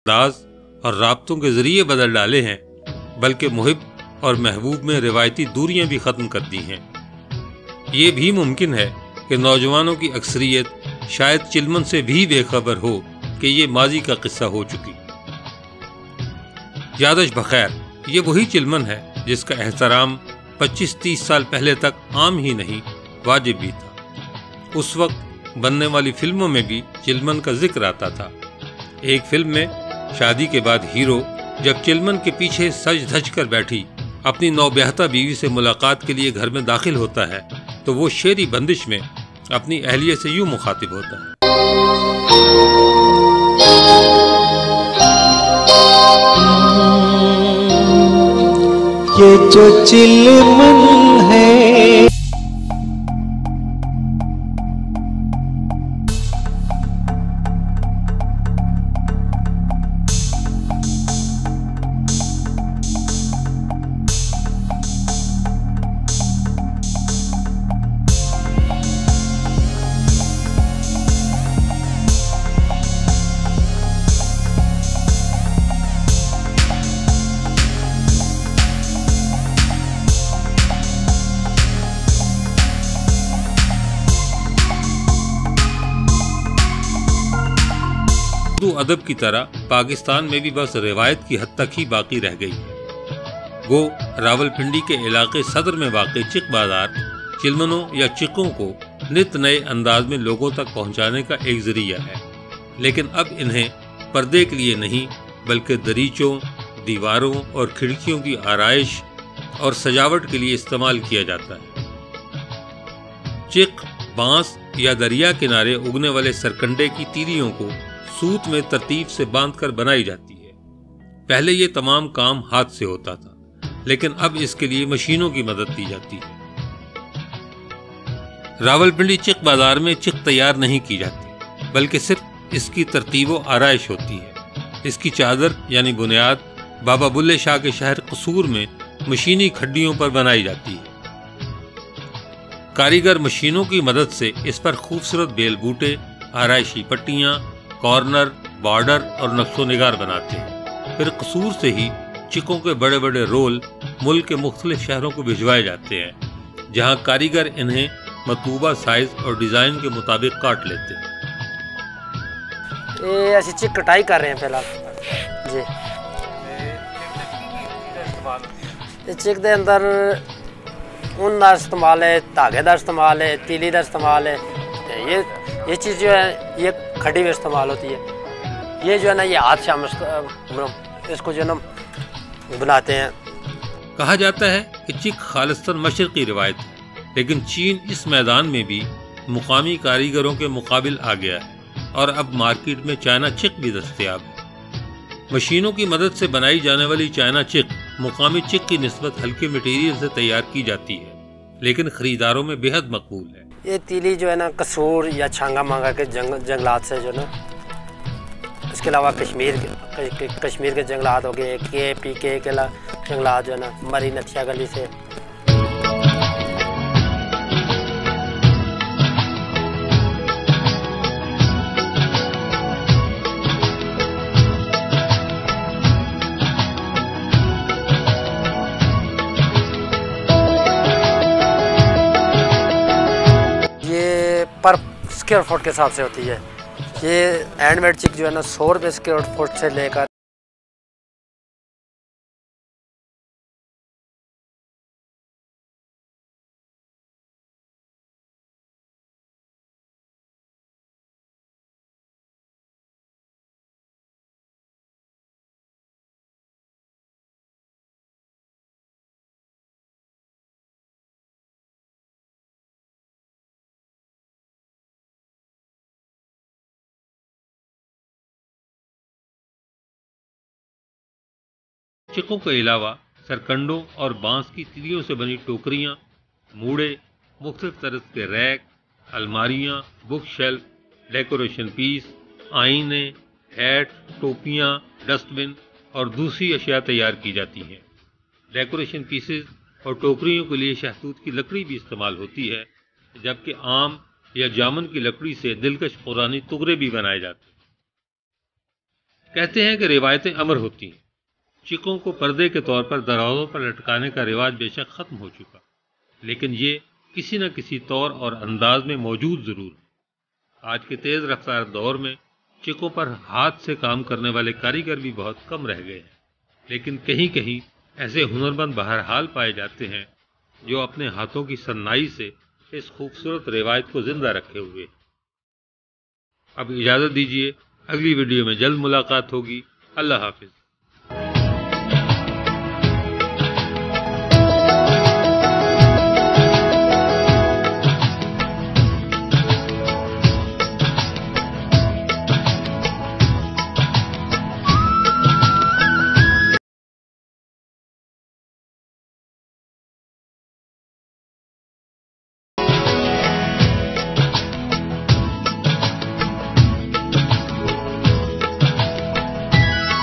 انداز اور رابطوں کے ذریعے بدل ڈالے ہیں، بلکہ محب اور محبوب میں روایتی دوریاں بھی ختم کر دی ہیں۔ یہ بھی ممکن ہے کہ نوجوانوں کی اکثریت شاید چلمن سے بھی بے خبر ہو کہ یہ ماضی کا قصہ ہو چکی۔ یادش بخیر، یہ وہی چلمن ہے جس کا احترام 25-30 سال پہلے تک عام ہی نہیں، واجب بھی تھا۔ اس وقت بننے والی فلموں میں بھی چلمن کا ذکر آتا تھا۔ ایک فلم میں شادی کے بعد ہیرو جب چلمن کے پیچھے سج دھج کر بیٹھی اپنی نوبیاہتا بیوی سے ملاقات کے لیے گھر میں داخل ہوتا ہے تو وہ شعری بندش میں اپنی اہلیہ سے یوں مخاطب ہوتا ہے: یہ جو چلمن ہے اردو ادب کی طرح پاکستان میں بھی بس روایت کی حد تک ہی باقی رہ گئی ہے۔ گو راولپنڈی کے علاقے صدر میں واقع چک بازار چلمنوں یا چکوں کو نت نئے انداز میں لوگوں تک پہنچانے کا ایک ذریعہ ہے، لیکن اب انہیں پردے کے لیے نہیں بلکہ دریچوں، دیواروں اور کھڑکیوں کی آرائش اور سجاوٹ کے لیے استعمال کیا جاتا ہے۔ چک، بانس یا دریا کنارے اگنے والے سرکنڈے کی تیلیوں کو سوت میں ترتیب سے باندھ کر بنائی جاتی ہے۔ پہلے یہ تمام کام ہاتھ سے ہوتا تھا، لیکن اب اس کے لیے مشینوں کی مدد دی جاتی ہے۔ راولپنڈی چک بازار میں چک تیار نہیں کی جاتی بلکہ صرف اس کی ترتیب و آرائش ہوتی ہے۔ اس کی چادر یعنی بنیاد بابا بلے شاہ کے شہر قصور میں مشینی کھڈیوں پر بنائی جاتی ہے۔ کاریگر مشینوں کی مدد سے اس پر خوبصورت بیل بوٹے، آرائشی پٹیاں، کارنر، بارڈر اور نقش و نگار بناتے ہیں۔ پھر قصور سے ہی چکوں کے بڑے بڑے رول ملک کے مختلف شہروں کو بھجوائے جاتے ہیں، جہاں کاریگر انہیں مطلوبہ سائز اور ڈیزائن کے مطابق کاٹ لیتے ہیں۔ یہ ایسی چک کٹائی کر رہے ہیں فی الحال جی۔ اس چک دے اندر اون دا استعمال ہے، دھاگے دا استعمال ہے، تیلی دا استعمال ہے۔ یہ چیز جو ہے یہ کھڈی میں استعمال ہوتی ہے۔ یہ جو ہے نا یہ ہاتھ سے ہم اس کو جو ہے نا بناتے ہیں۔ کہا جاتا ہے کہ چک خالصتاً مشرقی روایت ہے، لیکن چین اس میدان میں بھی مقامی کاریگروں کے مقابل آ گیا ہے اور اب مارکیٹ میں چائنا چک بھی دستیاب ہے۔ مشینوں کی مدد سے بنائی جانے والی چائنا چک مقامی چک کی نسبت ہلکے مٹیریل سے تیار کی جاتی ہے، لیکن خریداروں میں بے حد مقبول ہے۔ یہ تیلی جو ہے نا قصور یا چھانگا مانگا کے جنگلات سے جو نا، اس کے علاوہ کشمیر کے جنگلات ہو گئے، پی کے جنگلات جو ہے نا، مری نتھیا گلی سے۔ پر اسکوائر فٹ کے حساب سے ہوتی ہے۔ یہ ہینڈ میڈ چک جو ہے نا 100 روپے اسکوائر فٹ سے لے کر چکوں کے علاوہ سرکنڈوں اور بانس کی تلیوں سے بنی ٹوکریاں، موڑے، مختلف طرز کے ریک، الماریاں، بک شیلف، ڈیکوریشن پیس، آئینے، ہیٹ، ٹوپیاں، ڈسٹ بن اور دوسری اشیاء تیار کی جاتی ہیں۔ ڈیکوریشن پیسز اور ٹوکریوں کے لیے شہتوت کی لکڑی بھی استعمال ہوتی ہے، جبکہ آم یا جامن کی لکڑی سے دلکش قرآنی تغرے بھی بنائے جاتے ہیں۔ کہتے ہیں کہ روایتیں امر ہوتی ہیں۔ چکوں کو پردے کے طور پر دروازوں پر لٹکانے کا رواج بے شک ختم ہو چکا، لیکن یہ کسی نہ کسی طور اور انداز میں موجود ضرور ہے۔ آج کے تیز رفتار دور میں چکوں پر ہاتھ سے کام کرنے والے کاریگر بھی بہت کم رہ گئے ہیں، لیکن کہیں کہیں ایسے ہنرمند بہرحال پائے جاتے ہیں جو اپنے ہاتھوں کی صنائی سے اس خوبصورت روایت کو زندہ رکھے ہوئے۔ اب اجازت دیجیے، اگلی ویڈیو میں جلد ملاقات ہوگی۔ اللہ حافظ۔